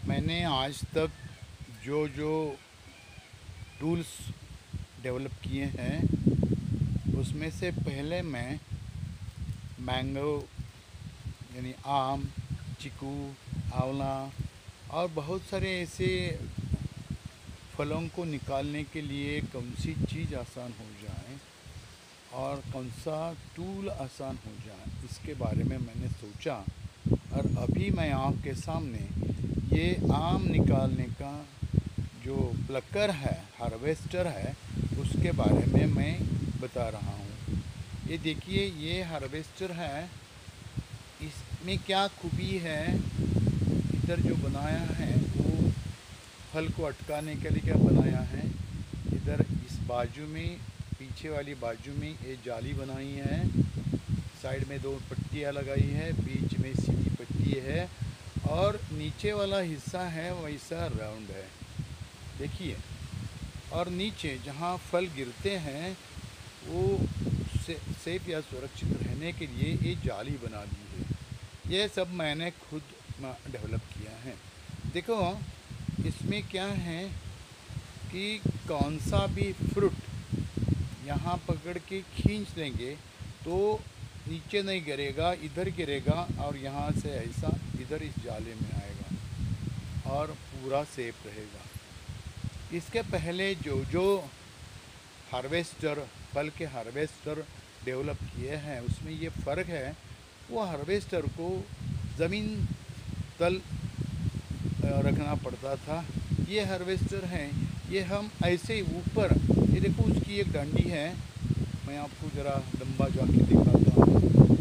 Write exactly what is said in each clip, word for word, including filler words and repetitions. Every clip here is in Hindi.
मैंने आज तक जो जो टूल्स डेवलप किए हैं उसमें से पहले मैं मैंगो यानी आम, चीकू, आंवला और बहुत सारे ऐसे फलों को निकालने के लिए कौन सी चीज़ आसान हो जाए और कौन सा टूल आसान हो जाए, इसके बारे में मैंने सोचा। और अभी मैं आपके सामने ये आम निकालने का जो प्लकर है, हार्वेस्टर है, उसके बारे में मैं बता रहा हूँ। ये देखिए, ये हार्वेस्टर है। इसमें क्या खूबी है, इधर जो बनाया है वो फल को अटकाने के लिए क्या बनाया है। इधर इस बाजू में, पीछे वाली बाजू में ये जाली बनाई है, साइड में दो पट्टियाँ लगाई है, बीच में सीधी पट्टी है और नीचे वाला हिस्सा है वैसा राउंड है, देखिए। और नीचे जहाँ फल गिरते हैं वो से, सेफ या सुरक्षित रहने के लिए ये जाली बना दी है। ये सब मैंने खुद डेवलप किया है। देखो इसमें क्या है कि कौन सा भी फ्रूट यहाँ पकड़ के खींच लेंगे तो नीचे नहीं गिरेगा, इधर गिरेगा और यहाँ से ऐसा इधर इस जाले में आएगा और पूरा सेफ रहेगा। इसके पहले जो जो हार्वेस्टर, फल के हार्वेस्टर डेवलप किए हैं उसमें ये फ़र्क है, वो हार्वेस्टर को ज़मीन तल रखना पड़ता था। ये हार्वेस्टर है, ये हम ऐसे ऊपर, ये देखो उसकी एक डंडी है, मैं आपको ज़रा लंबा जाके दिखाता हूँ।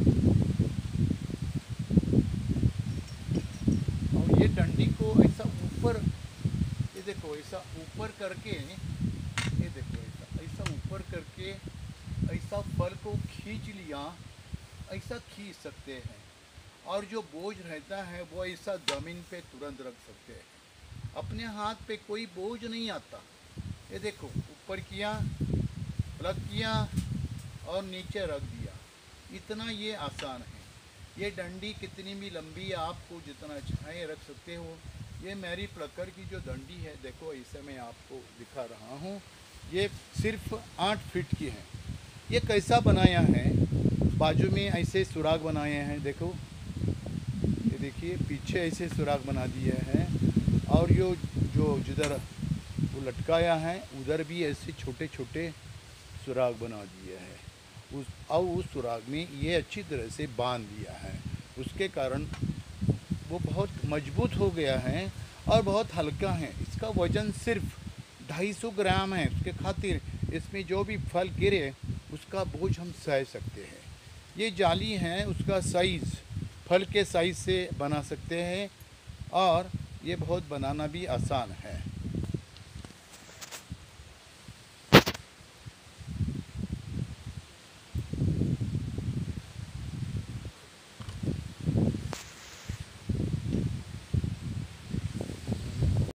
और ये डंडी को ऐसा ऊपर, ये देखो ऐसा ऊपर करके, ये देखो ऐसा ऐसा ऊपर करके ऐसा फल को खींच लिया, ऐसा खींच सकते हैं। और जो बोझ रहता है वो ऐसा ज़मीन पे तुरंत रख सकते हैं, अपने हाथ पे कोई बोझ नहीं आता। ये देखो ऊपर किया, प्लग किया और नीचे रख दिया, इतना ये आसान है। ये डंडी कितनी भी लंबी आपको जितना चाहे रख सकते हो। ये मेरी प्लकर की जो डंडी है, देखो इसे मैं आपको दिखा रहा हूँ, ये सिर्फ आठ फीट की है। ये कैसा बनाया है, बाजू में ऐसे सुराख बनाए हैं, देखो ये देखिए पीछे ऐसे सुराख बना दिए हैं और यो जो जिधर वो लटकाया है उधर भी ऐसे छोटे छोटे सुराख बना दिए हैं। उस और उस सुराख में ये अच्छी तरह से बांध दिया है, उसके कारण वो बहुत मजबूत हो गया है और बहुत हल्का है। इसका वज़न सिर्फ ढाई सौ ग्राम है, उसके खातिर इसमें जो भी फल गिरे उसका बोझ हम सह सकते हैं। ये जाली है, उसका साइज़ फल के साइज़ से बना सकते हैं और ये बहुत बनाना भी आसान है।